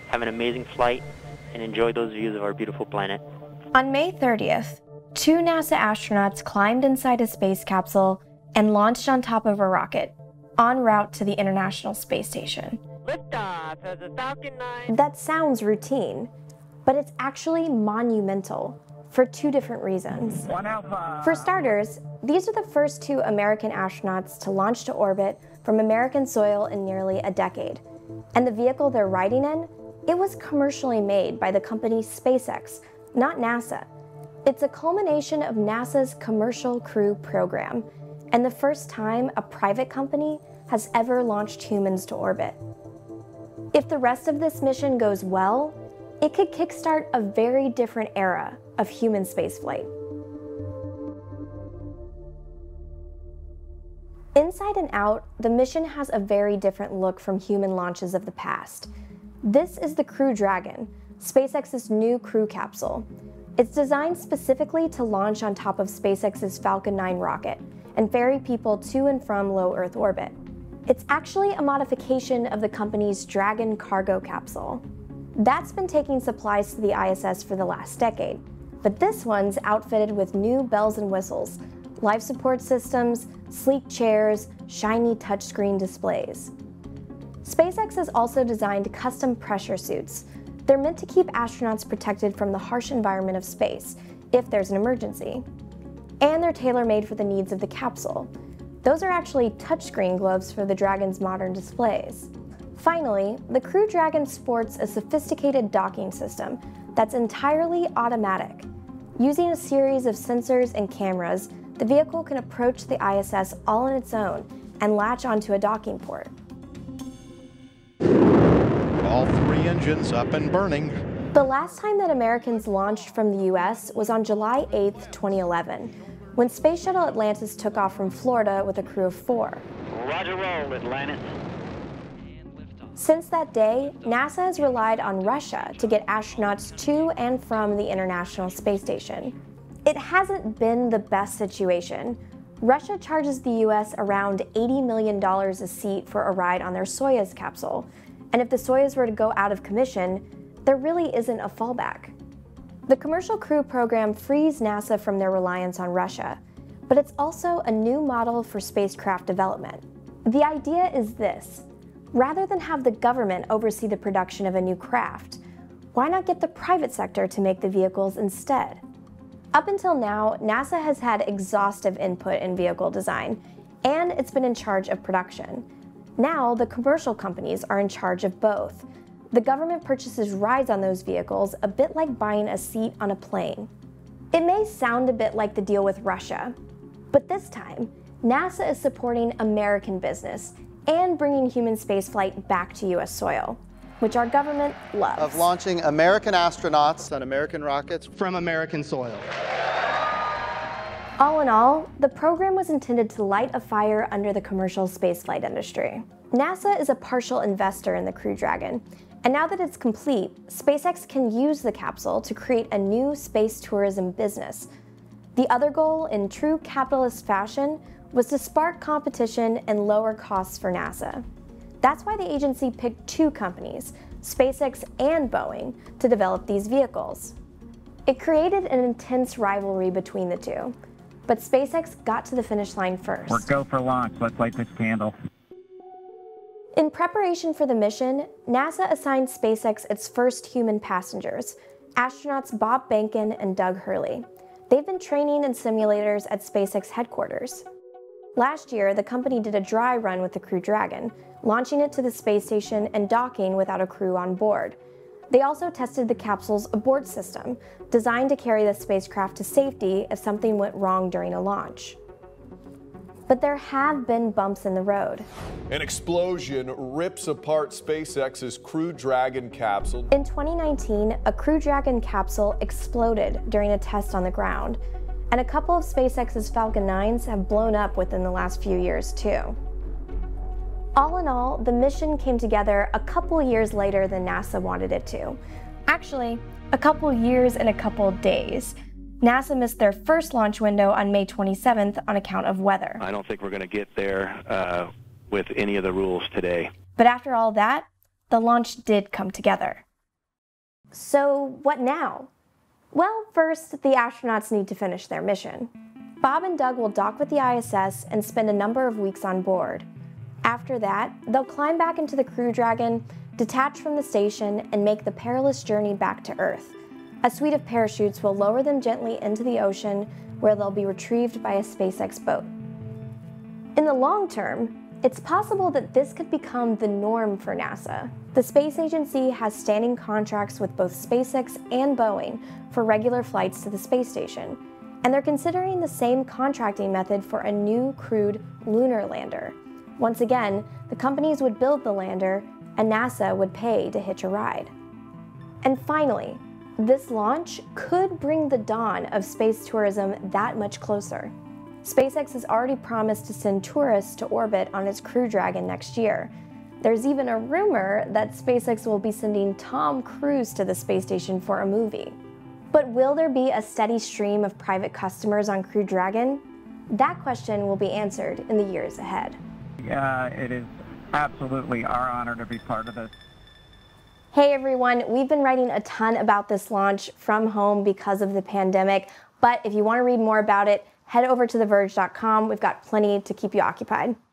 have an amazing flight, and enjoy those views of our beautiful planet. On May 30th, 2 NASA astronauts climbed inside a space capsule and launched on top of a rocket, en route to the International Space Station. Liftoff as a Falcon 9. That sounds routine, but it's actually monumental for 2 different reasons. For starters, these are the first 2 American astronauts to launch to orbit from American soil in nearly a decade. And the vehicle they're riding in, it was commercially made by the company SpaceX, not NASA. It's a culmination of NASA's Commercial Crew program, and the first time a private company has ever launched humans to orbit. If the rest of this mission goes well, it could kickstart a very different era of human spaceflight. Inside and out, the mission has a very different look from human launches of the past. This is the Crew Dragon, SpaceX's new crew capsule. It's designed specifically to launch on top of SpaceX's Falcon 9 rocket and ferry people to and from low Earth orbit. It's actually a modification of the company's Dragon cargo capsule. That's been taking supplies to the ISS for the last decade, but this one's outfitted with new bells and whistles, life support systems, sleek chairs, shiny touchscreen displays. SpaceX has also designed custom pressure suits. They're meant to keep astronauts protected from the harsh environment of space if there's an emergency. And they're tailor-made for the needs of the capsule. Those are actually touchscreen gloves for the Dragon's modern displays. Finally, the Crew Dragon sports a sophisticated docking system that's entirely automatic. Using a series of sensors and cameras, the vehicle can approach the ISS all on its own and latch onto a docking port. All 3 engines up and burning. The last time that Americans launched from the US was on July 8, 2011, when Space Shuttle Atlantis took off from Florida with a crew of 4. Roger roll, Atlantis. Since that day, NASA has relied on Russia to get astronauts to and from the International Space Station. It hasn't been the best situation. Russia charges the US around $80 million a seat for a ride on their Soyuz capsule, and if the Soyuz were to go out of commission, there really isn't a fallback. The Commercial Crew program frees NASA from their reliance on Russia, but it's also a new model for spacecraft development. The idea is this: rather than have the government oversee the production of a new craft, why not get the private sector to make the vehicles instead? Up until now, NASA has had exhaustive input in vehicle design, and it's been in charge of production. Now, the commercial companies are in charge of both. The government purchases rides on those vehicles, a bit like buying a seat on a plane. It may sound a bit like the deal with Russia, but this time, NASA is supporting American business and bringing human spaceflight back to US soil, which our government loves. Of launching American astronauts on American rockets from American soil. All in all, the program was intended to light a fire under the commercial spaceflight industry. NASA is a partial investor in the Crew Dragon, and now that it's complete, SpaceX can use the capsule to create a new space tourism business. The other goal, in true capitalist fashion, was to spark competition and lower costs for NASA. That's why the agency picked 2 companies, SpaceX and Boeing, to develop these vehicles. It created an intense rivalry between the 2, but SpaceX got to the finish line first. We're go for launch. Let's light this candle. In preparation for the mission, NASA assigned SpaceX its first human passengers, astronauts Bob Behnken and Doug Hurley. They've been training in simulators at SpaceX headquarters. Last year, the company did a dry run with the Crew Dragon, launching it to the space station and docking without a crew on board. They also tested the capsule's abort system, designed to carry the spacecraft to safety if something went wrong during a launch. But there have been bumps in the road. An explosion rips apart SpaceX's Crew Dragon capsule. In 2019, a Crew Dragon capsule exploded during a test on the ground, and a couple of SpaceX's Falcon 9s have blown up within the last few years too. All in all, the mission came together a couple years later than NASA wanted it to. Actually, a couple years and a couple days. NASA missed their first launch window on May 27th on account of weather. I don't think we're going to get there with any of the rules today. But after all that, the launch did come together. So what now? Well, first, the astronauts need to finish their mission. Bob and Doug will dock with the ISS and spend a number of weeks on board. After that, they'll climb back into the Crew Dragon, detach from the station, and make the perilous journey back to Earth. A suite of parachutes will lower them gently into the ocean, where they'll be retrieved by a SpaceX boat. In the long term, it's possible that this could become the norm for NASA. The space agency has standing contracts with both SpaceX and Boeing for regular flights to the space station, and they're considering the same contracting method for a new crewed lunar lander. Once again, the companies would build the lander, and NASA would pay to hitch a ride. And finally, this launch could bring the dawn of space tourism that much closer. SpaceX has already promised to send tourists to orbit on its Crew Dragon next year. There's even a rumor that SpaceX will be sending Tom Cruise to the space station for a movie. But will there be a steady stream of private customers on Crew Dragon? That question will be answered in the years ahead. It is absolutely our honor to be part of this. Hey everyone, we've been writing a ton about this launch from home because of the pandemic, but if you want to read more about it, head over to theverge.com. We've got plenty to keep you occupied.